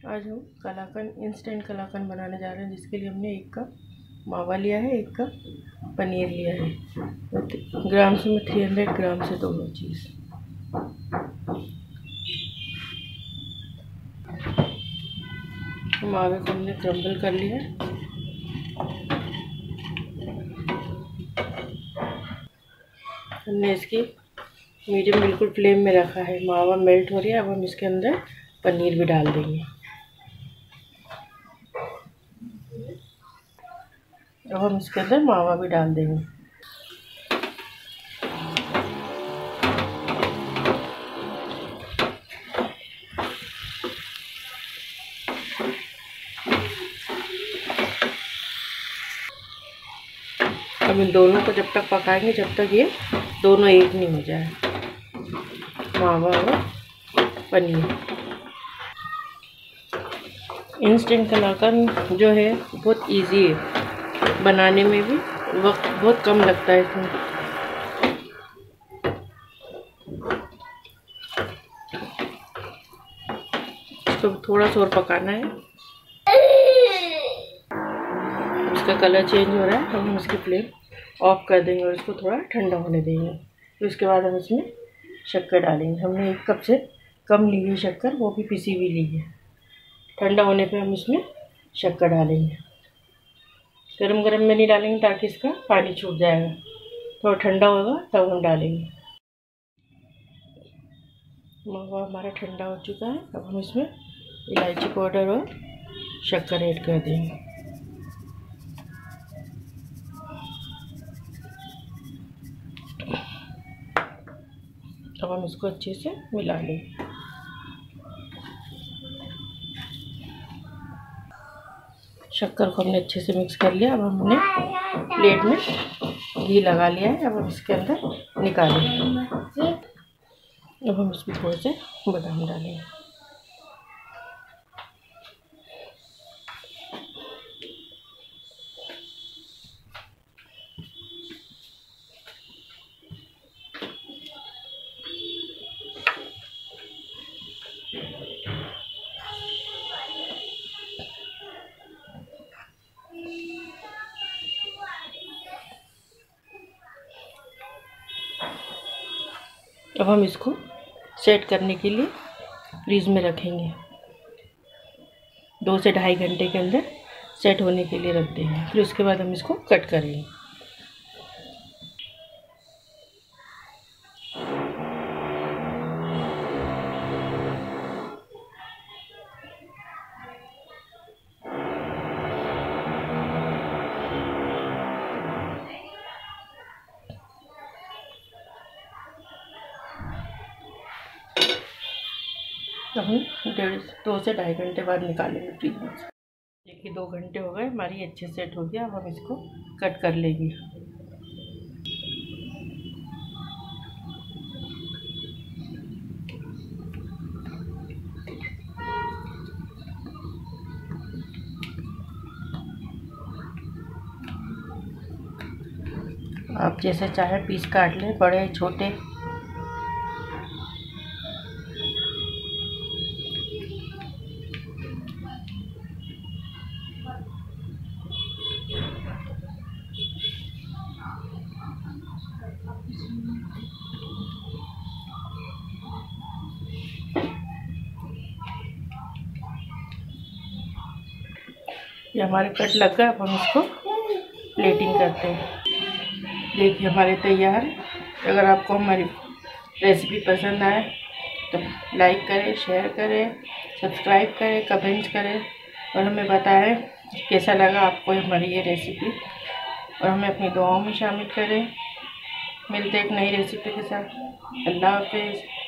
आज हम कलाकंद इंस्टेंट कलाकंद बनाने जा रहे हैं, जिसके लिए हमने 1 कप मावा लिया है, 1 कप पनीर लिया है। तो ग्राम्स में 300 ग्राम से दोनों चीज़। मावे को हमने क्रम्बल कर लिया है। हमने इसकी मीडियम बिल्कुल फ्लेम में रखा है। मावा मेल्ट हो रहा है। अब हम इसके अंदर पनीर भी डाल देंगे। अब हम इसके अंदर मावा भी डाल देंगे। अब इन दोनों को जब तक पकाएंगे जब तक ये दोनों एक नहीं हो जाए, मावा और पनीर। इंस्टेंट कलाकंद जो है बहुत इजी है बनाने में, भी वक्त बहुत कम लगता है इसमें। इसको थोड़ा सा और पकाना है। इसका कलर चेंज हो रहा है। हम इसकी फ्लेम ऑफ कर देंगे और इसको थोड़ा ठंडा होने देंगे। तो इसके बाद हम इसमें शक्कर डालेंगे। हमने 1 कप से कम ली है शक्कर, वो भी पिसी हुई ली है। ठंडा होने पे हम इसमें शक्कर डालेंगे। गरम गरम में नहीं डालेंगे ताकि इसका पानी छूट जाएगा। थोड़ा ठंडा होगा तब हम डालेंगे। मावा हमारा ठंडा हो चुका है। अब हम इसमें इलायची पाउडर और शक्कर ऐड कर देंगे। अब हम इसको अच्छे से मिला लेंगे। शक्कर को हमने अच्छे से मिक्स कर लिया। अब हमने प्लेट में घी लगा लिया है। अब हम इसके अंदर निकालेंगे। अब हम इसमें थोड़े से बादाम डालेंगे। अब हम इसको सेट करने के लिए फ्रीज में रखेंगे। 2 से ढाई घंटे के अंदर सेट होने के लिए रख देंगे। फिर उसके बाद हम इसको कट करेंगे। अब हम 2 से ढाई घंटे बाद निकालेंगे फ्रीज में से। देखिए 2 घंटे हो गए, हमारी अच्छे सेट हो गया। अब हम इसको कट कर लेंगे। आप जैसे चाहे पीस काट लें, बड़े छोटे। ये हमारे कट लग गए। अब हम इसको प्लेटिंग करते हैं। देखिए हमारे तैयार। अगर आपको हमारी रेसिपी पसंद आए तो लाइक करें, शेयर करें, सब्सक्राइब करें, कमेंट्स करें और हमें बताएं कैसा लगा आपको हमारी ये रेसिपी। और हमें अपनी दुआओं में शामिल करें। मिलते एक नई रेसिपी के साथ। अल्लाह हाफ़िज़।